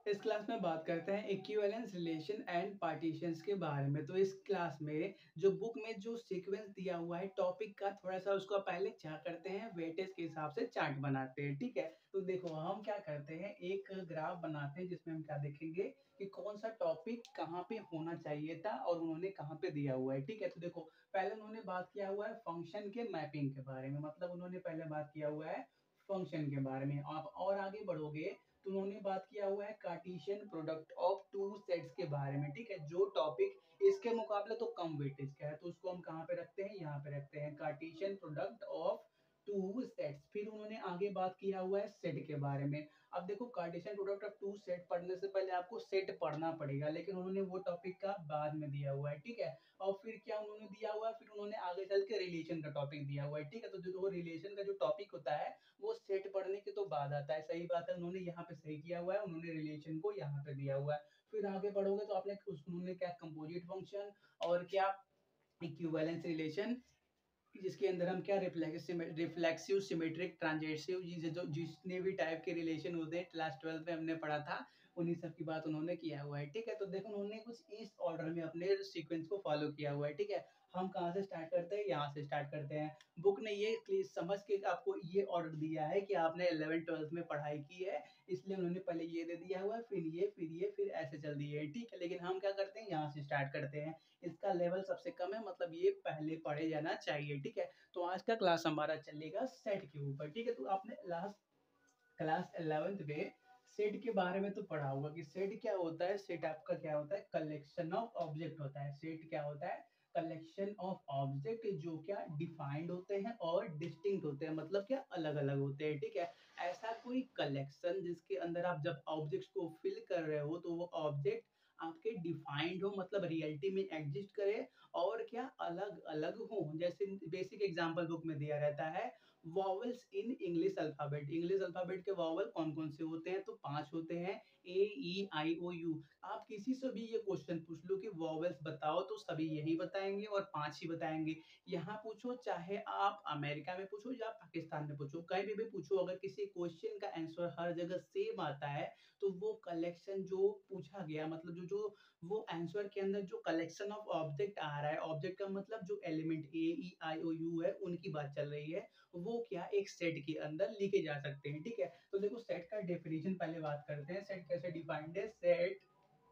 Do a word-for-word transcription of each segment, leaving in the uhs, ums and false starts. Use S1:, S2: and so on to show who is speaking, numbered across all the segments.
S1: इस क्लास में बात करते हैं इक्विवेलेंस रिलेशन एंड पार्टीशंस के बारे में। तो इस क्लास में जो बुक में जो सीक्वेंस दिया हुआ है टॉपिक का, थोड़ा सा उसको पहले क्या करते हैं, वेटेज के हिसाब से चार्ट बनाते हैं। ठीक है, तो देखो हम क्या करते हैं, एक ग्राफ बनाते हैं जिसमें हम क्या देखेंगे कि कौन सा टॉपिक कहाँ पे होना चाहिए था और उन्होंने कहाँ पे दिया हुआ है। ठीक है, तो देखो पहले उन्होंने बात किया हुआ है फंक्शन के मैपिंग के बारे में, मतलब उन्होंने पहले बात किया हुआ है फंक्शन के बारे में। आप और आगे बढ़ोगे तो उन्होंने बात किया हुआ है Cartesian product of two sets के बारे में। ठीक है, जो टॉपिक इसके मुकाबले तो कम वेटेज का है तो उसको हम कहाँ पे रखते हैं, यहाँ पे रखते हैं Cartesian product of two sets. फिर उन्होंने आगे बात किया हुआ है सेट के बारे में। अब देखो Cartesian product of two set पढ़ने से पहले आपको सेट पढ़ना पड़ेगा, लेकिन उन्होंने वो टॉपिक का बाद में दिया हुआ है। ठीक है, और फिर क्या उन्होंने दिया हुआ है, फिर उन्होंने आगे चल के रिलेशन का टॉपिक दिया हुआ है। ठीक है, तो जो रिलेशन का जो टॉपिक होता है वो सेट पढ़ने के तो बाद आता है। सही बात है, उन्होंने यहाँ पे सही किया हुआ है, उन्होंने रिलेशन को यहाँ पे दिया हुआ है। फिर आगे बढ़ोगे तो आपने उन्होंने क्या कंपोजिट फंक्शन और क्या इक्विवेलेंस रिलेशन, जिसके अंदर हम क्या रिफ्लेक्सिव सिमेट्रिक ट्रांजेक्टिव जो जितने भी टाइप के रिलेशन होते हैं क्लास ट्वेल्थ में हमने पढ़ा था, उन्हीं सब की बात उन्होंने किया हुआ है। ठीक है, तो देखो उन्होंने कुछ इस ऑर्डर में अपने सीक्वेंस को फॉलो किया हुआ है। ठीक है, हम कहाँ से स्टार्ट करते हैं, यहाँ से स्टार्ट करते हैं। बुक ने ये समझ के आपको ये ऑर्डर दिया है कि आपने इलेवन ट्वेल्थ में पढ़ाई की है, इसलिए उन्होंने पहले ये दे दिया हुआ है, फिर ये फिर ये फिर ऐसे चल दिए है। ठीक है, लेकिन हम क्या करते हैं, यहाँ से स्टार्ट करते हैं। इसका लेवल सबसे कम है, मतलब ये पहले पढ़े जाना चाहिए। ठीक है, तो आज का क्लास हमारा चलेगा सेट के ऊपर। ठीक है, तो आपने लास्ट क्लास इलेवेंथ में सेट के बारे में तो पढ़ा होगा कि सेट क्या होता है। सेट आपका क्या होता है, कलेक्शन ऑफ ऑब्जेक्ट होता है। सेट क्या होता है, कलेक्शन ऑफ ऑब्जेक्ट जो क्या डिफाइंड होते हैं और डिस्टिंक्ट होते हैं, मतलब क्या अलग अलग होते हैं। ठीक है, ऐसा कोई कलेक्शन जिसके अंदर आप जब ऑब्जेक्ट्स को फिल कर रहे हो तो वो ऑब्जेक्ट आपके डिफाइंड हो, मतलब रियलिटी में एग्जिस्ट करे और क्या अलग अलग हो। जैसे बेसिक एग्जांपल बुक में दिया रहता है, vowels in English alphabet. English alphabet के वॉवेल कौन कौन से होते हैं, तो पांच होते हैं, ए ई आई ओ यू। आप किसी से भी ये क्वेश्चन पूछ लो कि वॉवेल्स बताओ तो सभी यही बताएंगे और पांच ही बताएंगे। यहाँ पूछो, चाहे आप अमेरिका में पूछो या पाकिस्तान में पूछो, कहीं भी भी पूछो, अगर किसी क्वेश्चन का आंसर हर जगह सेम आता है तो वो कलेक्शन जो पूछा गया, मतलब जो जो वो आंसर के अंदर जो कलेक्शन ऑफ ऑब्जेक्ट आ रहा है, ऑब्जेक्ट का मतलब जो element A E I O you है उनकी बात चल रही है, वो क्या एक सेट के अंदर लिखे जा सकते हैं। ठीक है, तो देखो सेट का डेफिनेशन पहले बात करते हैं। सेट कैसे डिफाइंड है, set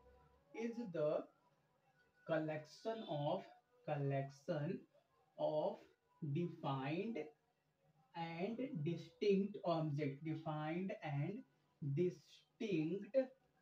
S1: is the collection of collection of defined and distinct object, defined and distinct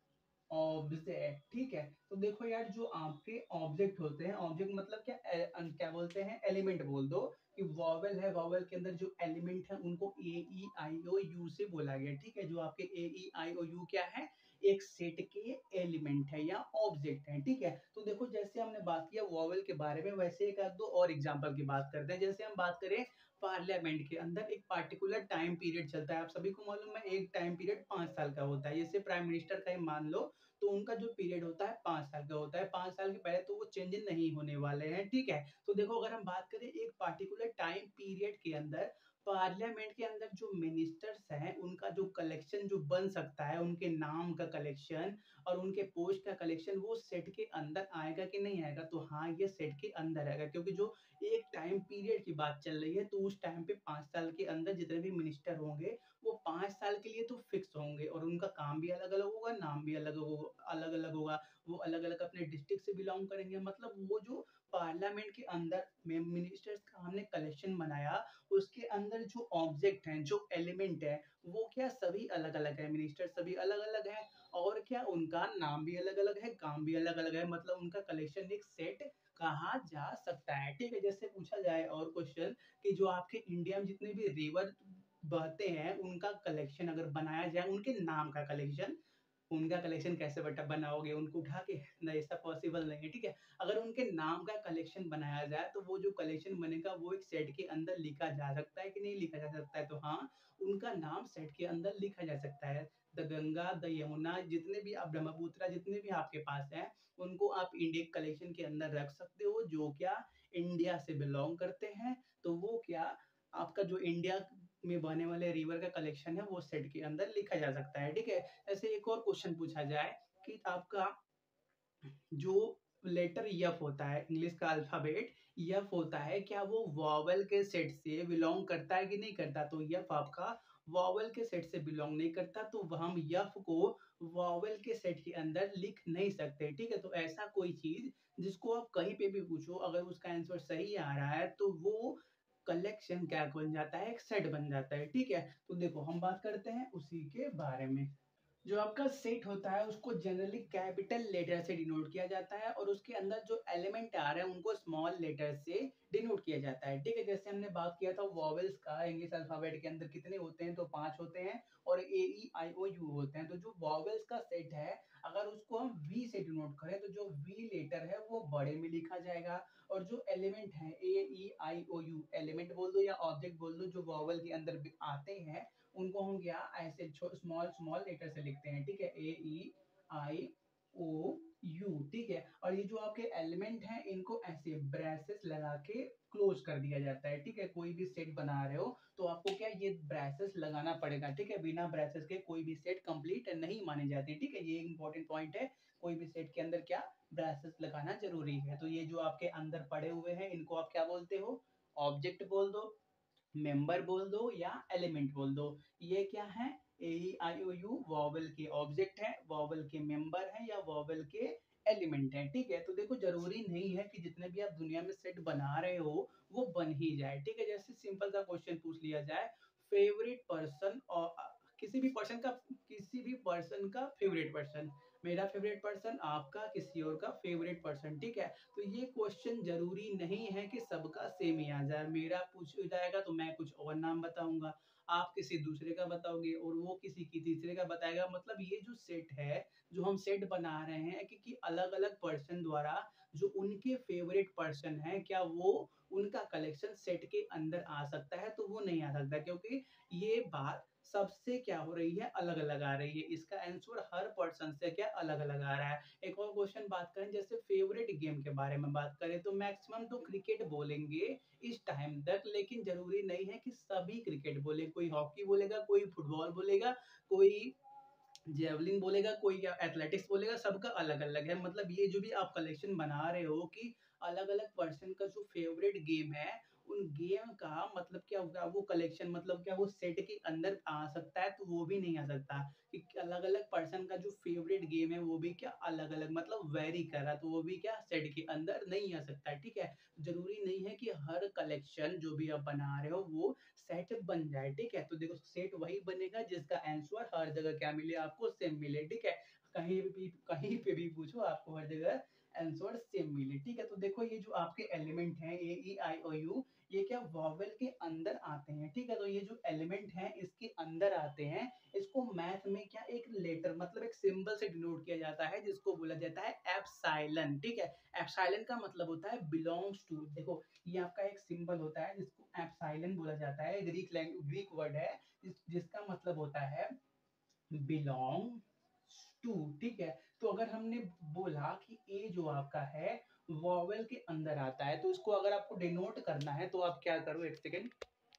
S1: object. ठीक है, तो देखो यार, जो आपके ऑब्जेक्ट होते हैं, ऑब्जेक्ट मतलब क्या ए, अन- क्या बोलते हैं, एलिमेंट बोल दो कि वॉवेल है, वॉवेल के अंदर जो एलिमेंट है उनको ए ई आई ओ यू से बोला गया। ठीक है, जो आपके ए ई आई ओ यू क्या है, एक सेट के एलिमेंट है या ऑब्जेक्ट है। ठीक है, तो देखो जैसे हमने बात किया वॉवेल के बारे में, वैसे एक आध दो और एग्जांपल की बात करते हैं। जैसे हम बात करें पार्लियामेंट के अंदर एक पार्टिकुलर टाइम पीरियड चलता है, आप सभी को मालूम है एक टाइम पीरियड पांच साल का होता है। जैसे प्राइम मिनिस्टर का ही मान लो, तो उनका जो पीरियड होता है पांच साल का होता है। पांच साल के पहले तो वो चेंज नहीं होने वाले हैं। ठीक है, तो देखो अगर हम बात करें एक पार्टिकुलर टाइम पीरियड के अंदर पार्लियामेंट के अंदर जो मिनिस्टर्स हैं उनका जो कलेक्शन जो बन सकता है, उनके नाम का कलेक्शन और उनके पोस्ट का कलेक्शन, वो सेट के अंदर आएगा कि नहीं आएगा, तो हाँ ये सेट के अंदर आएगा, क्योंकि जो एक टाइम पीरियड की बात चल रही है तो उस टाइम पे पांच साल के अंदर जितने भी मिनिस्टर होंगे वो पांच साल के लिए तो फिक्स होंगे और उनका काम भी अलग अलग होगा, नाम भी अलग होगा, अलग अलग होगा। वो अलग अलग अपने डिस्ट्रिक्ट से बिलोंग करेंगे, मतलब वो जो पार्लियामेंट के अंदर में मिनिस्टर्स का हमने कलेक्शन बनाया, उसके अंदर जो ऑब्जेक्ट हैं, जो एलिमेंट है, वो क्या सभी अलग अलग है, मिनिस्टर सभी अलग अलग है और क्या उनका नाम भी अलग अलग है, काम भी अलग अलग है, मतलब उनका कलेक्शन एक सेट कहा जा सकता है। ठीक है, जैसे पूछा जाए और क्वेश्चन कि जो आपके इंडिया में जितने भी रिवर बहते हैं उनका कलेक्शन अगर बनाया जाए, उनके नाम का कलेक्शन, उनका कलेक्शन कैसे बटा बनाओगे उनको उठा के, नहीं ऐसा पॉसिबल नहीं है। ठीक है, अगर उनके नाम का कलेक्शन बनाया जाए तो वो जो कलेक्शन बनेगा वो एक सेट के अंदर लिखा जा सकता है कि नहीं लिखा जा सकता है, तो हाँ उनका नाम सेट के अंदर लिखा जा सकता है। द गंगा, द यमुना, जितने भी आप ब्रह्मपुत्र जितने भी आपके पास हैं उनको आप इंडियन कलेक्शन के अंदर रख सकते हो, जो क्या इंडिया से बिलोंग करते हैं। तो वो क्या आपका जो इंडिया में बहने वाले रिवर का कलेक्शन है वो सेट के अंदर लिखा जा सकता है, ठीक है। ऐसे एक और क्वेश्चन पूछा जाए कि आपका जो लेटर यफ होता है, इंग्लिश का अल्फाबेट यफ होता है, क्या वो वॉवल के सेट से बिलोंग करता है कि नहीं करता? तो यफ आपका वॉवल के सेट से बिलोंग नहीं करता, तो वह हम यफ को वॉवल के सेट के अंदर लिख नहीं सकते, ठीक है। तो ऐसा कोई चीज जिसको आप कहीं पे भी पूछो, अगर उसका आंसर सही आ रहा है तो वो कलेक्शन क्या बन जाता है, एक सेट बन जाता है, ठीक है। तो देखो हम बात करते हैं उसी के बारे में। जो आपका सेट होता है उसको जनरली कैपिटल लेटर से डिनोट किया जाता है, और उसके अंदर जो एलिमेंट आ रहे हैं उनको स्मॉल लेटर से डिनोट किया जाता है, ठीक है। जैसे हमने बात किया था वॉवेल्स का, इंग्लिश अल्फाबेट के अंदर कितने होते हैं, तो पांच होते हैं, और ए ई आई ओ यू होते हैं। तो जो वॉवेल्स का सेट है, अगर उसको हम वी से डिनोट करें तो जो वी लेटर है वो बड़े में लिखा जाएगा, और जो एलिमेंट है ए ई आई ओ यू, एलिमेंट बोल दो या ऑब्जेक्ट बोल दो, जो वॉवेल के अंदर भी आते हैं उनको हम क्या ऐसे स्मॉल स्मॉल लेटर से लिखते हैं, ठीक है, ए ई आई ओ यू, ठीक है। और ये जो आपके एलिमेंट हैं इनको ऐसे ब्रेसेस लगा के क्लोज कर दिया जाता है, ठीक है। कोई भी सेट बना रहे हो तो आपको क्या ये ब्रेसेस लगाना पड़ेगा, ठीक है। बिना ब्रेसेस के कोई भी सेट कंप्लीट नहीं मानी जाती, ठीक है। ये इंपॉर्टेंट पॉइंट है, कोई भी सेट के अंदर क्या ब्रेसेस लगाना जरूरी है। तो ये जो आपके अंदर पड़े हुए हैं इनको आप क्या बोलते हो, ऑब्जेक्ट बोल दो, मेंबर बोल दो या एलिमेंट बोल दो। ये क्या है, A I O U vowel के ऑब्जेक्ट है, वॉवल के मेंबर है, या वॉवल के एलिमेंट है, ठीक है। तो देखो जरूरी नहीं है कि जितने भी आप दुनिया में सेट बना रहे हो वो बन ही जाए, ठीक है। जैसे सिंपल सा क्वेश्चन पूछ लिया जाए, फेवरेट पर्सन, और किसी भी पर्सन का किसी भी पर्सन का फेवरेट पर्सन, मेरा फेवरेट पर्सन, आपका किसी और का फेवरेट पर्सन, ठीक है। तो ये क्वेश्चन जरूरी नहीं है कि सबका सेम ही आ जाए, मेरा पूछ जाएगा तो मैं कुछ और नाम बताऊंगा, आप किसी दूसरे का बताओगे और वो किसी की तीसरे का बताएगा। मतलब ये जो सेट है, जो हम सेट बना रहे हैं, क्योंकि अलग अलग पर्सन द्वारा जो उनके फेवरेट पर्सन है, क्या वो उनका कलेक्शन सेट के अंदर आ सकता है? तो वो नहीं आ सकता, क्योंकि ये बात सबसे क्या हो रही है, अलग अलग आ रही है। इसका आंसर हर पर्सन से क्या अलग अलग आ रहा है। एक और क्वेश्चन बात करें, जैसे फेवरेट गेम के बारे में बात करें तो मैक्सिमम तो क्रिकेट बोलेंगे इस टाइम तक, लेकिन जरूरी नहीं है कि सभी क्रिकेट बोले, कोई हॉकी बोलेगा, कोई फुटबॉल बोलेगा, कोई जेवलिन बोलेगा, कोई एथलेटिक्स बोलेगा, सबका अलग अलग है। मतलब ये जो भी आप कलेक्शन बना रहे हो कि अलग अलग पर्सन का जो फेवरेट गेम है, उन गेम का मतलब क्या होगा, वो कलेक्शन मतलब क्या वो सेट के अंदर आ सकता है? तो वो भी नहीं आ सकता, कि अलग अलग पर्सन का जो फेवरेट गेम है वो भी क्या अलग अलग मतलब वेरी कर रहा है, तो वो भी क्या सेट के अंदर नहीं आ सकता, ठीक है। जरूरी नहीं है कि हर कलेक्शन जो भी आप बना रहे हो वो सेट बन जाए, ठीक है। तो देखो सेट वही बनेगा जिसका आंसर हर जगह क्या मिले, आपको सेम मिले, ठीक है। कहीं भी कहीं पे भी पूछो आपको हर जगह आंसर सेम मिले, ठीक है। तो देखो ये जो आपके एलिमेंट हैं ए ई आई ओ यू, ये क्या वॉवेल के अंदर आते हैं, ठीक है। तो ये जो एलिमेंट हैं इसके अंदर आते हैं, इसको मैथ में क्या एक लेटर मतलब एक सिंबल से डिनोट किया जाता है, जिसको बोला जाता है एप्सिलॉन, ठीक है। एप्सिलॉन का मतलब होता है बिलोंग्स टू। देखो ये आपका एक सिंबल होता है जिसको एप्सिलॉन बोला जाता है, ग्रीक लैंग्वेज ग्रीक वर्ड है जिस, जिसका मतलब होता है बिलोंग टू, ठीक है। तो अगर हमने बोला कि ए जो आपका है वॉवेल के अंदर आता है, तो इसको अगर आपको डिनोट करना है तो आप क्या करो, एक सेकेंड,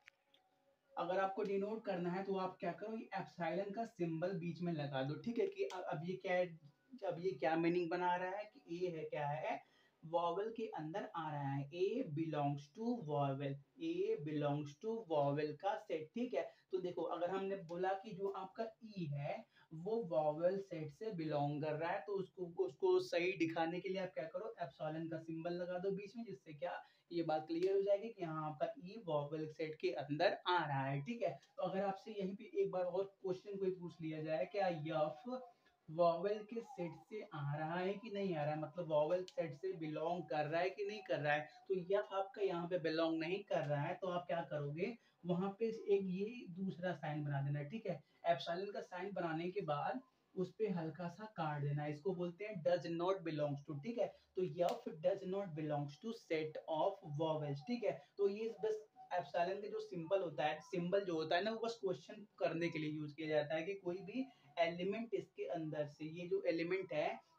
S1: अगर आपको डिनोट करना है तो आप क्या करो, ये एप्सिलॉन का सिंबल बीच में लगा दो, ठीक है। कि अब ये क्या है, अब ये क्या मीनिंग बना रहा है कि ए है क्या है, वॉवेल के अंदर आ रहा है, A belongs to vowel, A belongs to vowel का सेट, ठीक है। तो देखो अगर हमने बोला कि जो आपका ई है वो वॉवेल सेट से बिलोंग कर रहा है, तो उसको उसको सही दिखाने के लिए आप क्या करो, एप्सिलॉन का सिंबल लगा दो बीच में, जिससे क्या ये बात क्लियर हो जाएगी कि हाँ आपका ई वॉवेल सेट के अंदर आ रहा है, ठीक है। तो अगर आपसे यहीं पे एक बार और क्वेश्चन कोई पूछ लिया जाए, क्या यफ वॉवेल के सेट से आ रहा है कि नहीं आ रहा है, मतलब वॉवेल सेट से बिलोंग कर रहा है कि नहीं कर रहा है, तो यफ आपका यहाँ पे बिलोंग नहीं कर रहा है, तो आप क्या करोगे, वहां पे एक ये दूसरा साइन बना देना, ठीक है। एप्सिलॉन का साइन बनाने के बाद उस पे हल्का सा काट देना, इसको बोलते हैं डज नॉट बिलोंग्स टू, ठीक है। तो F does not belongs to set of vowels, ठीक है। तो ये बस एप्सिलॉन का जो सिंबल होता है, सिंबल जो होता है ना, वो बस क्वेश्चन करने के लिए यूज किया जाता है कि कोई भी एलिमेंट इसके अंदर से, ये जो एलिमेंट है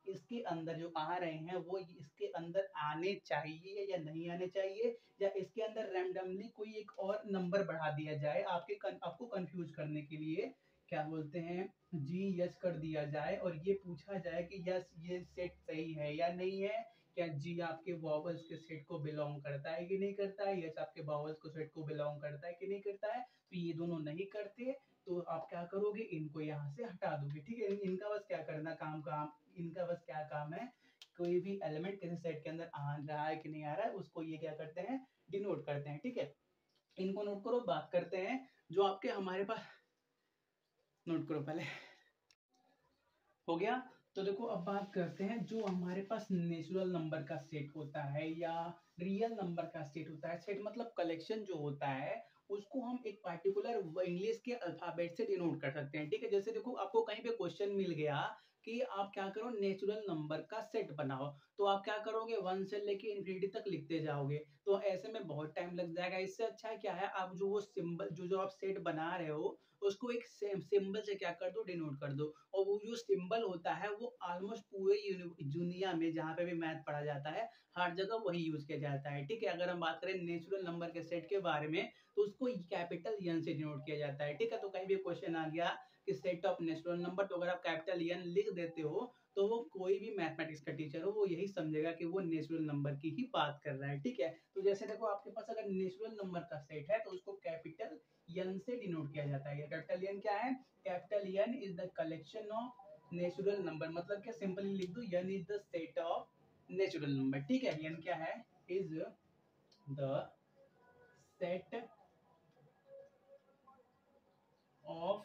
S1: इसके अंदर जो आ रहे हैं वो इसके अंदर आने चाहिए या नहीं आने चाहिए, या इसके अंदर रैंडमली कोई एक और नंबर बढ़ा दिया जाए आपके कन, आपको कंफ्यूज करने के लिए, क्या बोलते हैं, जी यस कर दिया जाए और ये पूछा जाए कि यस ये सेट सही है या नहीं है, क्या जी आपके वॉवल्स के सेट को बिलोंग करता है कि नहीं करता है, यस आपके वॉवल्स को सेट को बिलोंग करता है कि नहीं करता है। तो ये दोनों नहीं करते तो आप क्या करोगे, इनको यहाँ से हटा दोगे, ठीक है। इनका बस क्या करना काम काम इनका बस क्या काम है, कोई भी एलिमेंट किसी सेट के अंदर आ रहा है कि नहीं आ रहा है उसको ये क्या करते हैं, डिनोट करते हैं, ठीक है। इनको नोट करो, बात करते हैं जो आपके हमारे पास, नोट करो पहले, हो गया। तो देखो अब बात करते हैं जो हमारे पास नेचुरल नंबर का सेट होता है या रियल नंबर का सेट होता है, सेट मतलब कलेक्शन जो होता है, उसको हम एक पार्टिकुलर इंग्लिश के अल्फाबेट से डिनोट कर सकते हैं, ठीक है। जैसे देखो आपको कहीं पे क्वेश्चन मिल गया कि आप क्या करो, नेचुरल नंबर का सेट बनाओ, तो आप क्या करोगे, वन से लेके इन्फिनिटी तक लिखते जाओगे, तो ऐसे में बहुत टाइम लग जाएगा। इससे अच्छा है क्या है, आप जो वो सिंबल जो जो आप सेट बना रहे हो उसको एक सिंबल से क्या कर दो, डिनोट कर दो। और वो जो सिंबल होता है वो ऑलमोस्ट पूरे दुनिया में जहाँ पे भी मैथ पढ़ा जाता है हर जगह वही यूज किया जाता है, ठीक है। अगर हम बात करें नेचुरल नंबर के सेट के बारे में तो उसको कैपिटल एन से डिनोट किया जाता है, ठीक है। तो कहीं भी क्वेश्चन आ गया कि सेट ऑफ नेचुरल नंबर, तो अगर आप कैपिटल एन लिख देते हो तो वो कोई भी मैथमेटिक्स का टीचर हो वो यही समझेगा कि वो नेचुरल नंबर की ही बात कर रहा है, ठीक है। तो जैसे देखो आपके पास अगर नेचुरल नंबर का सेट है तो उसको कैपिटल एन से डिनोट किया जाता है। कैपिटल एन क्या है, capital N is the collection of natural number, मतलब क्या, सिंपली लिख दो N is the set of natural number, ठीक है। एन क्या है, is the set of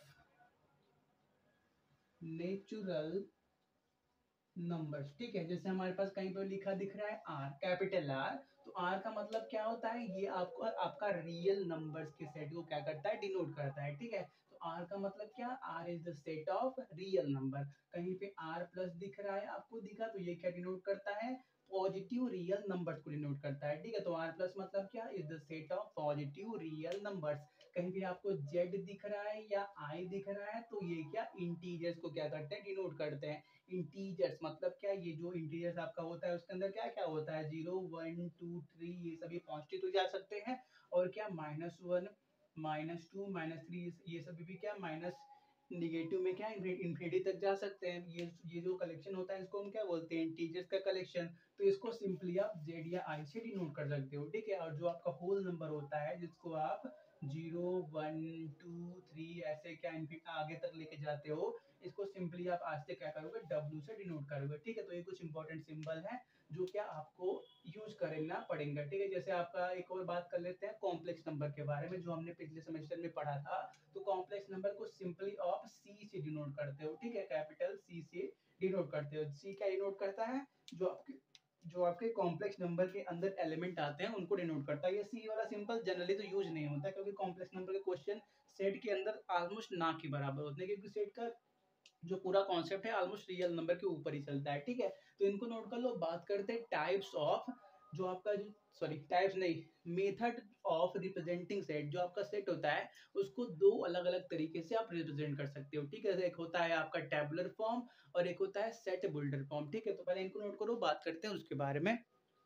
S1: natural numbers, ठीक है। जैसे हमारे पास कहीं पर लिखा दिख रहा है आर, कैपिटल आर, तो आर का मतलब क्या होता है, ये आपको आपका रियल नंबर्स के सेट को क्या करता है, डिनोट करता है, ठीक है। तो आर का मतलब क्या, R is the set of real number. कहीं पे आर प्लस दिख रहा है आपको दिखा, तो ये क्या डिनोट करता है, पॉजिटिव रियल नंबर्स को डिनोट करता है, ठीक है। तो आर प्लस मतलब क्या, is the set of positive real numbers. कहीं भी आपको जेड दिख रहा है या आई दिख रहा है तो ये क्या, इंटीजर्स को क्या करते हैं, डिनोट करते हैं। इंटीजर्स मतलब क्या, ये जो इंटीजर्स आपका होता है उसके अंदर क्या क्या होता है, जीरो वन टू थ्री ये सभी पॉजिटिव तो जा सकते हैं, और क्या minus one minus two minus three ये सभी भी क्या, माइनस निगेटिव में क्या, इन्फिनिटी तक जा सकते हैं। ये ये जो कलेक्शन होता है इसको हम क्या बोलते हैं, इंटीजर्स का कलेक्शन। तो इसको सिंपली आप जेड या आई से डिनोट कर सकते हो, ठीक है। और जो आपका होल नंबर होता है जिसको आप जीरो वन टू थ्री ऐसे क्या आगे तक लेके जाते हो, इसको सिंपली आप आज से क्या करोगे, डब्ल्यू से डिनोट करोगे, ठीक है। तो ये कुछ इंपॉर्टेंट सिंबल है जो क्या आपको यूज करना पड़ेगा, ठीक है। जैसे आपका एक और बात कर लेते हैं कॉम्प्लेक्स नंबर के बारे में, जो हमने पिछले सेमेस्टर में पढ़ा था। तो कॉम्प्लेक्स नंबर को सिंपली आप सी से डिनोट करते हो, ठीक है, कैपिटल सी से डिनोट करते हो। सी क्या डिनोट करता है, जो आपके जो आपके कॉम्प्लेक्स नंबर के अंदर एलिमेंट आते हैं उनको डिनोट करता है। ये सी वाला सिंबल जनरली तो यूज नहीं होता क्योंकि कॉम्प्लेक्स नंबर के क्वेश्चन सेट के अंदर ऑलमोस्ट ना के बराबर होते हैं, क्योंकि सेट का जो पूरा कॉन्सेप्ट है ऑलमोस्ट रियल नंबर के ऊपर ही चलता है, ठीक है। तो इनको नोट कर लो। बात करते हैं टाइप्स ऑफ, जो आपका जो सॉरी टाइप्स नहीं, मेथड ऑफ रिप्रेजेंटिंग सेट। जो आपका सेट होता है उसको दो अलग अलग तरीके से आप रिप्रेजेंट कर सकते हो, ठीक है। एक होता है आपका टेबुलर फॉर्म और एक होता है सेट बिल्डर फॉर्म, ठीक है। तो पहले इनको नोट करो, बात करते हैं उसके बारे में।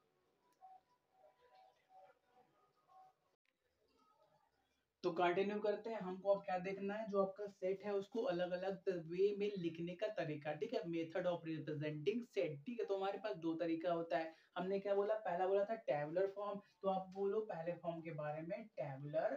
S1: तो कंटिन्यू करते हैं। हमको अब क्या देखना है, जो आपका सेट है उसको अलग अलग वे में लिखने का तरीका, ठीक है, मेथड ऑफ रिप्रेजेंटिंग सेट, ठीक है। तो हमारे पास दो तरीका होता है। हमने क्या बोला, पहला बोला था टेबुलर फॉर्म, तो आप बोलो पहले फॉर्म के बारे में, टेबुलर,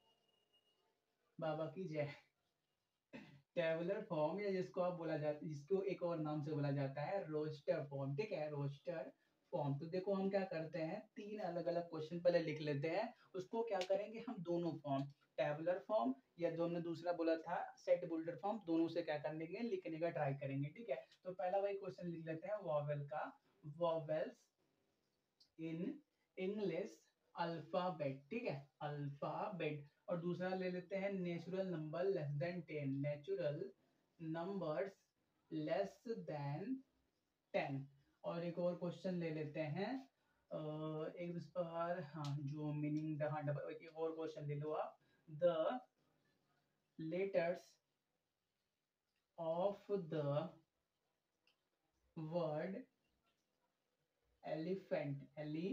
S1: बाबा की जय। टेबुलर फॉर्म या जिसको आप बोला जाता है, जिसको एक और नाम से बोला जाता है रोस्टर फॉर्म, ठीक है, रोस्टर फॉर्म। तो देखो हम क्या करते हैं, तीन अलग अलग क्वेश्चन पहले लिख लेते हैं, उसको क्या करेंगे हम, दोनों फॉर्म, टेबुलर फॉर्म या जो हमने दूसरा बोला था सेट बिल्डर फॉर्म, दोनों से क्या करेंगे, लिखने का ट्राई करेंगे, ठीक है। तो पहला वही क्वेश्चन लिख लेते हैं वॉवेल का, वॉवेल्स इन इंग्लिश अल्फाबेट, ठीक है, अल्फाबेट। और दूसरा ले लेते हैं natural number less than ten, natural numbers less than ten. और एक और क्वेश्चन ले लेते हैं, अ, एक इस पर, हाँ, जो मीनिंग, हाँ डबल, एक और क्वेश्चन ले लो आप, the letters of the word elephant,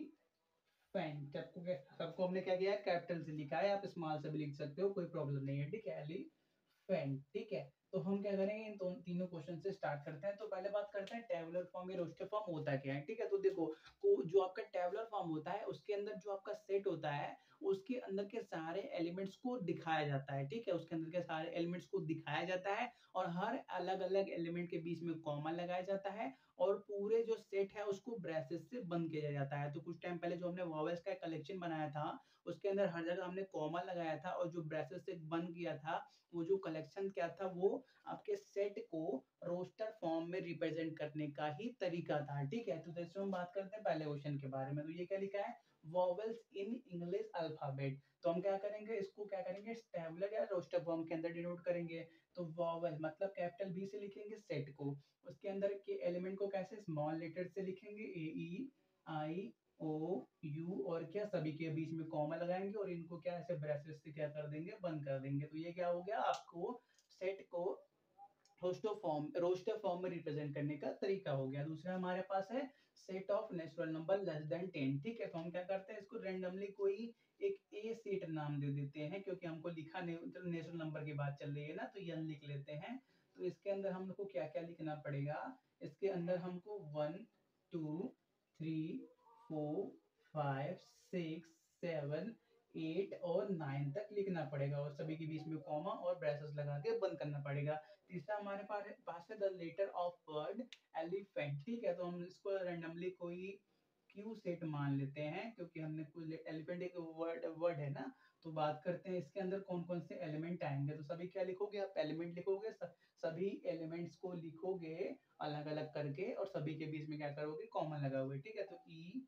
S1: elephant सबको क्या, सबको हमने क्या किया है, कैपिटल से लिखा है, आप स्मॉल से भी लिख सकते हो, कोई प्रॉब्लम नहीं है, ठीक है, एलिफेंट, ठीक है। तो हम क्या करेंगे, इन दो तीनों क्वेश्चन से स्टार्ट करते हैं। तो पहले बात करते हैं टेबुलर फॉर्म या रोस्टर फॉर्म होता क्या है, ठीक है। तो देखो, को जो आपका टेबुलर फॉर्म होता है उसके अंदर जो आपका सेट होता है उसके अंदर के सारे एलिमेंट्स को दिखाया जाता है, ठीक है, उसके अंदर के सारे एलिमेंट्स को दिखाया जाता है और हर अलग अलग एलिमेंट के बीच में कॉमा लगाया जाता है और पूरे जो सेट है उसको ब्रेसेस से बंद किया जाता है। तो कुछ टाइम पहले जो हमने वॉवेल्स का कलेक्शन बनाया था उसके अंदर हर जगह हमने कॉमा लगाया था और जो ब्रेसेस से बंद किया था, वो जो कलेक्शन क्या था, वो आपके सेट को रोस्टर फॉर्म में रिप्रेजेंट करने का ही तरीका था, ठीक है। तो जैसे हम बात करते हैं पहले क्वेश्चन के बारे में, तो ये क्या लिखा है, वॉवेल्स इन इंग्लिश अल्फाबेट। तो हम क्या करेंगे, इसको क्या करेंगे, टेबुलर या रोस्टर फॉर्म के अंदर डिनोट करेंगे। तो वॉवेल मतलब कैपिटल बी से लिखेंगे सेट को, उसके अंदर के एलिमेंट को कैसे स्मॉल लेटर से लिखेंगे, ए ई आई ओ यू, और क्या सभी के बीच में कॉमा लगाएंगे और इनको क्या ऐसे ब्रेसेस से क्या कर देंगे, बंद कर देंगे। तो ये क्या हो गया, आपको सेट को रोस्टर फॉर्म रोस्टर फॉर्म में रिप्रेजेंट करने का तरीका हो गया। दूसरा हमारे पास है set of natural number less than ten, ठीक है। तो हम क्या करते हैं, इसको रेंडमली कोई एक ए सेट नाम दे देते हैं, क्योंकि हमको लिखा नहीं, चलो नेचुरल नंबर की बात चल रही है ना, तो यन लिख लेते हैं। तो इसके अंदर हमको क्या क्या लिखना पड़ेगा, इसके अंदर हमको one two three four five six seven eight और नाइन तक लिखना पड़ेगा और सभी के बीच में कॉमा और ब्रेसेस लगा के बंद करना पड़ेगा। तीसरा हमारे पास है पास है the letter of word elephant, ठीक है। तो हम इसको रैंडमली कोई क्यू सेट मान लेते हैं, क्योंकि हमने कोई एलिफेंट एक वर्ड वर्ड है ना। तो बात करते हैं इसके अंदर कौन कौन से एलिमेंट आएंगे। तो सभी क्या लिखोगे, आप एलिमेंट लिखोगे, स- सभी एलिमेंट्स को लिखोगे अलग अलग करके और सभी के बीच में क्या करोगे, कॉमन लगाओगे, ठीक है। तो ई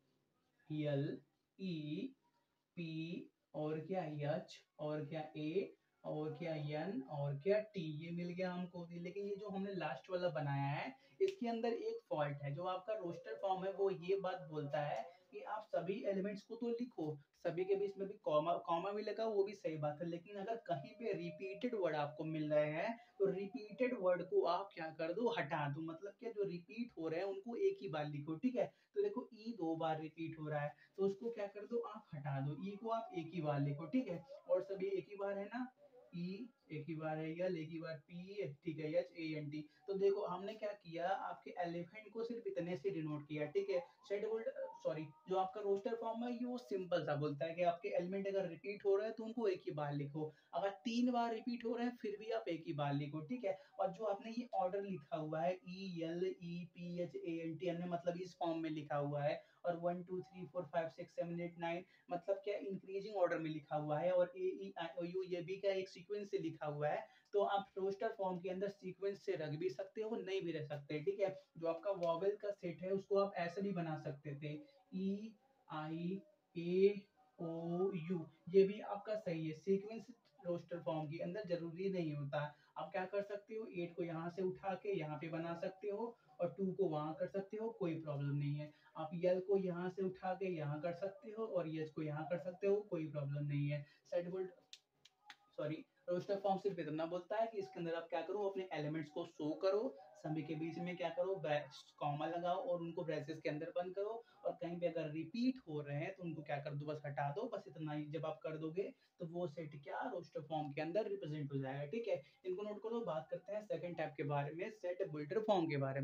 S1: एल ई पी और क्या एच और क्या ए और क्या एन और क्या टी, ये मिल गया हमको। लेकिन ये जो हमने लास्ट वाला बनाया है इसके अंदर एक फॉल्ट है। जो आपका रोस्टर फॉर्म है वो ये बात बोलता है कि आप सभी एलिमेंट्स को तो लिखो, सभी के बीच में भी कॉमा कॉमा भी लगा, वो भी सही बात है, लेकिन अगर कहीं पे रिपीटेड वर्ड आपको मिल रहे हैं तो रिपीटेड वर्ड को आप क्या कर दो, हटा दो। मतलब क्या, जो रिपीट हो रहे हैं उनको एक ही बार लिखो, ठीक है। तो देखो ई दो बार रिपीट हो रहा है तो उसको क्या कर दो, आप हटा दो, ई को आप एक ही बार लिखो, ठीक है। और सभी एक ही बार है ना, ई एक ही बार है, यल एक ही बार, पी ठीक है, एच ए एन टी। तो देखो हमने क्या किया, आपके एलिफेंट को सिर्फ इतने से डिनोट किया, ठीक है। शेड्यूल्ड सॉरी, जो आपका रोस्टर फॉर्म है ये वो सिंपल सा बोलता है कि आपके एलिमेंट अगर रिपीट हो रहे हैं तो उनको एक ही बार लिखो, अगर तीन बार रिपीट हो रहे हैं फिर भी आप एक ही बार लिखो, ठीक है। और जो आपने ये ऑर्डर लिखा हुआ है E L E P H A N T, हमने मतलब इस फॉर्म में लिखा हुआ है, और one two three four five six seven eight nine मतलब क्या इंक्रीजिंग ऑर्डर में लिखा हुआ है, और ए ई आई ओ यू ये भी क्या एक सीक्वेंस से लिखा हुआ है। तो आप रोस्टर फॉर्म के अंदर सीक्वेंस से रख भी सकते हो, नहीं भी रख सकते, ठीक है। जो आपका वॉवेल का सेट है उसको आप ऐसे भी बना सकते थे, ई आई ए ओ यू, ये भी आपका सही है। सीक्वेंस रोस्टर फॉर्म के अंदर जरूरी नहीं होता। आप क्या कर सकते हो, एट को यहाँ से उठा के यहाँ पे बना सकते हो और टू को वहां कर सकते हो, कोई प्रॉब्लम नहीं है। आप यल को यहाँ से उठा के यहाँ कर सकते हो और यच को यहाँ कर सकते हो, कोई प्रॉब्लम नहीं है। Set bolt sorry, roster form सिर्फ इतना बोलता है कि इसके अंदर आप क्या करो, अपने एलिमेंट्स को शो करो, सभी के बीच में क्या करो, कॉमा लगाओ और उनको ब्रेसेस के अंदर बंद करो, और कहीं पे अगर रिपीट हो रहे हैं तो उनको क्या कर दो, बस हटा दो, बस इतना ही जब आप कर दोगे तो वो सेट क्या रोस्टर फॉर्म के अंदर रिप्रेजेंट हो जाएगा, ठीक है। इनको नोट करो। बात करते हैं सेकंड टाइप के बारे में, सेट बिल्डर फॉर्म के बारे में।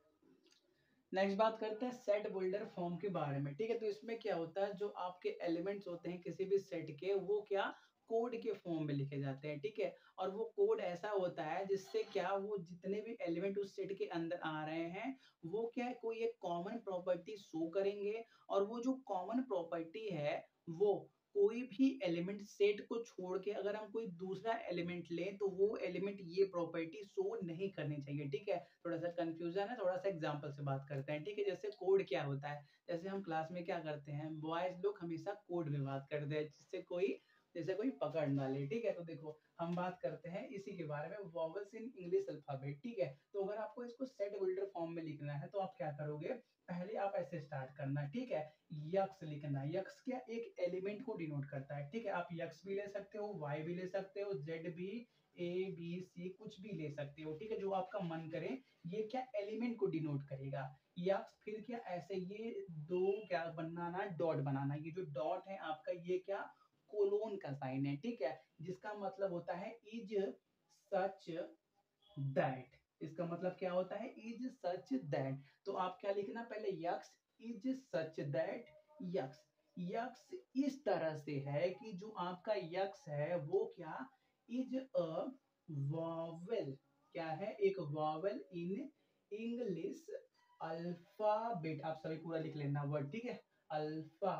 S1: नेक्स्ट बात करते हैं सेट बिल्डर फॉर्म के बारे में, ठीक है। तो इसमें क्या होता है, जो आपके एलिमेंट्स होते हैं किसी भी सेट के, वो क्या कोड के फॉर्म में लिखे जाते हैं, ठीक है। और वो कोड ऐसा होता है जिससे क्या, वो जितने भी एलिमेंट उस सेट के अंदर आ रहे हैं वो क्या है, कोई एक कॉमन प्रॉपर्टी शो करेंगे, और वो जो कॉमन प्रॉपर्टी है वो कोई भी एलिमेंट सेट को छोड़ के अगर हम कोई दूसरा एलिमेंट लें तो वो एलिमेंट ये प्रॉपर्टी शो नहीं करनी चाहिए, ठीक है। थोड़ा सा कंफ्यूजन है, थोड़ा सा एग्जांपल से बात करते हैं, ठीक है। जैसे कोड क्या होता है, जैसे हम क्लास में क्या करते हैं, बॉयज लोग हमेशा कोड में बात करते हैं जिससे कोई जैसे कोई पकड़ ना ले, ठीक है। तो देखो हम बात करते हैं इसी के बारे में, वॉवल्स इन इंग्लिश अल्फाबेट, ठीक है। तो अगर आपको इसको सेट बिल्डर फॉर्म में लिखना है तो आप क्या करोगे, पहले आप ऐसे स्टार्ट करना, ठीक है। यक्स लिखना, यक्स क्या एक एलिमेंट को डिनोट करता है, ठीक है। आप यक्स भी ले सकते हो, वाई भी ले सकते हो, जेड भी, ए बी सी कुछ भी ले सकते हो, ठीक है, जो आपका मन करे। ये क्या एलिमेंट को डिनोट करेगा। या फिर क्या ऐसे ये दो क्या बनाना, डॉट बनाना, ये जो डॉट है आपका ये क्या कोलोन का साइन है, ठीक है, जिसका मतलब होता है इज सच दैट। इसका मतलब क्या होता है, इज सच दैट। तो आप क्या लिखना पहले, x is such that, x x इस तरह से है कि जो आपका यक्स है वो क्या इज अ वॉवेल, क्या है, एक वॉवेल इन इंग्लिश अल्फाबेट। आप सभी पूरा लिख लेना वर्ड, ठीक है, अल्फा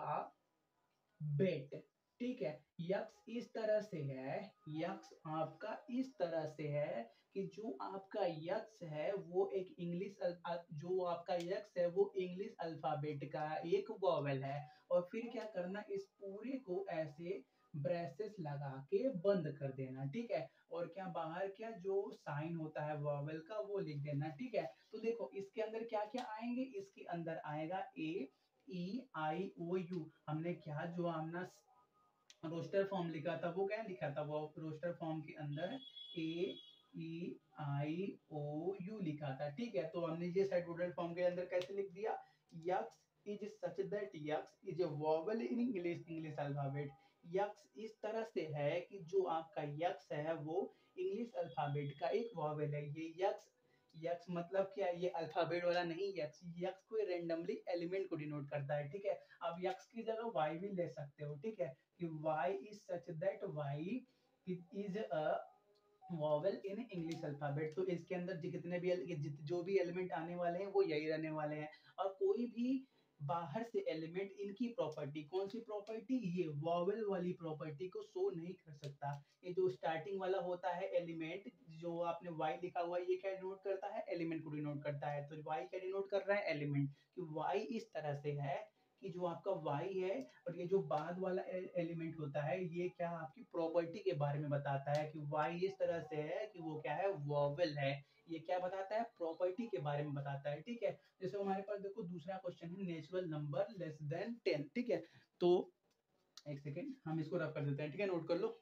S1: बेट, ठीक है। यक्स इस तरह से है, यक्स आपका इस तरह से है कि जो आपका यक्स है वो एक इंग्लिश, जो आपका यक्स है वो इंग्लिश अल्फाबेट का एक वॉवेल है। और फिर क्या करना, इस पूरे को ऐसे ब्रेसेस लगा के बंद कर देना, ठीक है। और क्या बाहर क्या जो साइन होता है वॉवेल का वो लिख देना, ठीक है। तो देखो इसके अंदर क्या क्या आएंगे, इसके अंदर आएगा ए ई आई ओ यू। हमने क्या जो हमने रोस्टर फॉर्म लिखा था वो क्या लिखा था, वो रोस्टर फॉर्म के अंदर ए ई आई ओ यू लिखा था, ठीक है। तो हमने ये सेट रोस्टर फॉर्म के अंदर कैसे लिख दिया, x is such that x is a vowel in English English alphabet. X इस तरह से है कि जो आपका यक्स है वो इंग्लिश अल्फाबेट का एक वॉवेल है। ये यक्स यक्स मतलब क्या है, ये अल्फाबेट वाला नहीं, यक्स यक्स कोई रेंडमली एलिमेंट को डिनोट करता है, ठीक है। आप यक्स की जगह वाई भी ले सकते हो, ठीक है, कि y is such that y is a vowel in English alphabet. तो इसके अंदर जितने भी जो भी एलिमेंट आने वाले हैं वो यही रहने वाले हैं। और कोई भी बाहर से एलिमेंट इनकी प्रॉपर्टी, कौन सी प्रॉपर्टी, ये वॉवेल वाली प्रॉपर्टी को शो नहीं कर सकता। ये जो स्टार्टिंग वाला होता है एलिमेंट, जो आपने y लिखा हुआ है, ये क्या डिनोट करता है, एलिमेंट को डिनोट करता है। तो y क्या डिनोट कर रहा है, एलिमेंट। कि y इस तरह से है कि जो आपका y है, और ये जो बाद वाला एलिमेंट होता है ये क्या आपकी प्रॉपर्टी के बारे में बताता है कि y इस तरह से है कि वो क्या है, वॉवेल है। ये क्या बताता है, प्रॉपर्टी के बारे में बताता है, ठीक है। जैसे हमारे पास देखो दूसरा क्वेश्चन है, natural number less than ten, ठीक है। तो एक सेकेंड हम इसको रफ कर देते हैं, ठीक है, नोट कर लो।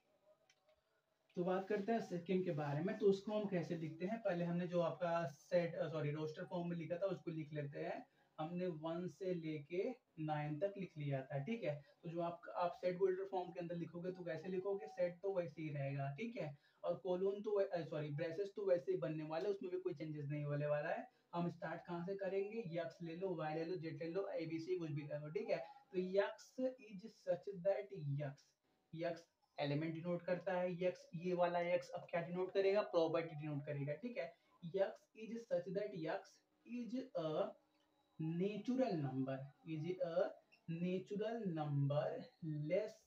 S1: तो बात करते हैं सेकंड के बारे में। तो उसको हम कैसे लिखते हैं, पहले हमने जो आपका सेट सॉरी रोस्टर फॉर्म में लिखा था उसको लिख लेते हैं। हमने वन से लेके नाइन तक लिख लिया था, ठीक है। तो जो आप आप सेट होल्डर फॉर्म के अंदर लिखोगे तो कैसे लिखोगे, सेट तो वैसे ही रहेगा, ठीक है। और कोलोन तो सॉरी ब्रेसेस तो वैसे ही बनने वाले, उसमें भी कोई चेंजेस नहीं होने वाला है। हम स्टार्ट कहाँ से करेंगे, यक्स ले लो, वाई ले लो, जेड ले लो, एबीसी कुछ भी ले लो, ठीक है। तो x is such that x x element denote करता है, यक्स ये वाला यक्स अब क्या डिनोट करेगा, प्रॉपर्टी डिनोट करेगा, ठीक है। X is such that x is a natural number, is a natural number less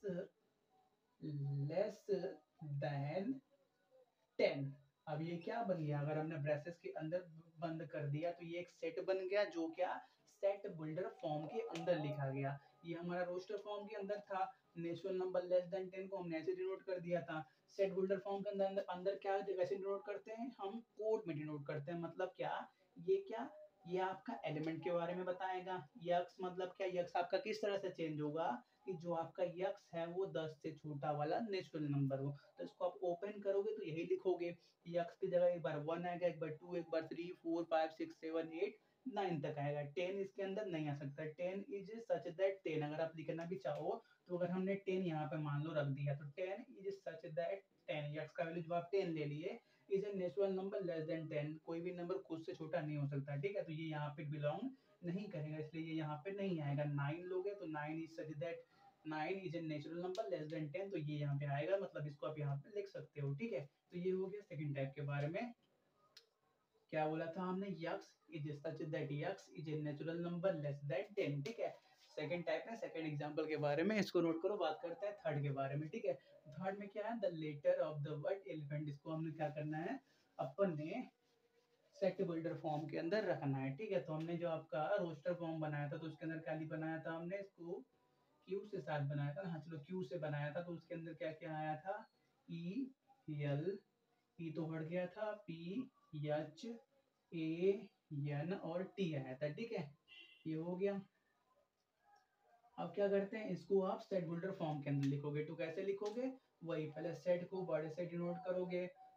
S1: less than ten. अब ये क्या बन गया, अगर हमने ब्रेसेस के अंदर बंद कर दिया तो ये एक सेट बन गया, जो क्या सेट बिल्डर फॉर्म के अंदर लिखा गया। ये हमारा रोस्टर फॉर्म के अंदर था, natural number less than ten को हमने ऐसे डिनोट कर दिया था। सेट बिल्डर फॉर्म के अंदर अंदर क्या वैसे डिनोट करते हैं, हम कोड में डिनोट करते हैं। मतलब क्या, ये क्या, ये आपका एलिमेंट के बारे में बताएगा। यक्स मतलब क्या, यक्स आपका किस तरह से चेंज होगा कि जो आपका यक्स है वो दस से छोटा वाला नेचुरल नंबर हो। तो इसको आप ओपन करोगे तो यही लिखोगे, यक्स की जगह एक बार वन आएगा, एक बार टू, एक बार three, four, five, six, seven, eight, nine तक आएगा। टेन इसके अंदर नहीं आ सकता। Ten is such that ten, अगर आप लिखना भी चाहो तो अगर हमने टेन यहाँ पे मान लो रख दिया तो ten is such that ten, x का वैल्यू जब आप टेन ले लिए, is a natural number less than ten, कोई भी नंबर खुद से छोटा नहीं हो सकता, ठीक है। तो ये यहाँ पे बिलोंग नहीं करेगा, इसलिए ये यहाँ पे नहीं आएगा। नाइन लोगे तो nine is such that nine is a natural number less than ten, तो ये यहाँ पे आएगा, मतलब इसको आप यहाँ पे लिख सकते हो, ठीक है। तो ये हो गया सेकंड टाइप के बारे में। क्या बोला था हमने, x is such that x is a natural number less than ten, ठीक है। सेकंड टाइप है, सेकंड एग्जांपल के बारे में, इसको नोट करो। बात करते हैं थर्ड के बारे में, ठीक है। थर्ड में क्या है, the letter of the word elephant. इसको हमने क्या करना है, अपन ने सेट बिल्डर फॉर्म के अंदर रखना है, ठीक है। तो हमने जो आपका रोस्टर फॉर्म बनाया था तो उसके अंदर क्या बनाया था हमने, इसको क्यू से साथ बनाया था। हाँ चलो क्यू से बनाया था, तो उसके अंदर क्या क्या आया था, ई एल, ई तो हट गया था, पी एच ए एन और टी आया था, ठीक है। ये हो गया। अब क्या करते हैं, इसको आप सेट बिल्डर फॉर्म के अंदर लिखोगे। तो कैसे लिखोगे, वही पहले सेट को बड़े से डिनोट करोगे,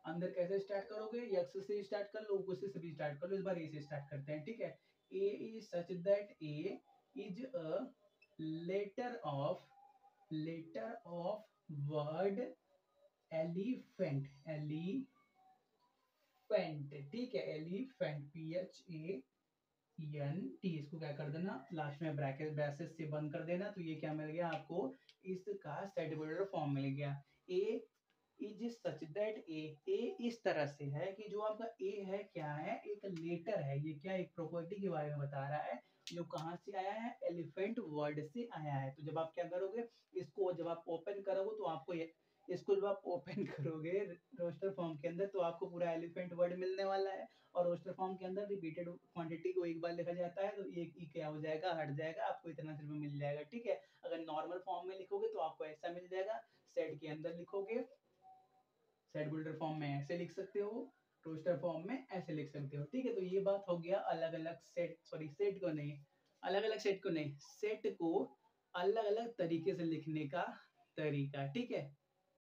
S1: अंदर कैसे स्टार्ट करोगे, एक्स से स्टार्ट कर लो, ऊपर से भी स्टार्ट कर लो, इस बार ए से स्टार्ट करते हैं, ठीक है। A is such that A is a letter of letter of word elephant, elephant, ठीक है, elephant, P H A N T, इसको क्या कर देना, लास्ट में ब्रैकेट ब्रैसेस से बंद कर देना। तो ये क्या मिल गया आपको, इसका सेट बिल्डर फॉर्म मिल गया। ए इज सच दैट ए, ए इस तरह से है कि जो आपका ए है क्या है, एक लेटर है, ये क्या एक प्रॉपर्टी के बारे में बता रहा है, जो कहाँ से आया है, एलिफेंट वर्ड से आया है। तो जब आप क्या करोगे, इसको जब आप ओपन करोगे तो आपको ये, इसको जब आप ओपन करोगे रोस्टर फॉर्म के अंदर तो आपको पूरा एलिफेंट वर्ड मिलने वाला है। और रोस्टर फॉर्म के अंदर रिपीटेड क्वांटिटी को एक बार लिखा जाता है तो एक ई क्या हो जाएगा, हट जाएगा, आपको इतना सिर्फ मिल जाएगा, ठीक है। अगर नॉर्मल फॉर्म में लिखोगे तो आपको ऐसा मिल जाएगा, सेट के अंदर लिखोगे, सेट बिल्डर फॉर्म में ऐसे लिख सकते हो, रोस्टर फॉर्म में ऐसे लिख सकते हो, ठीक है। तो ये बात हो गया अलग अलग सेट, सॉरी सेट को नहीं, अलग अलग सेट को नहीं, सेट को अलग अलग तरीके से लिखने का तरीका, ठीक है।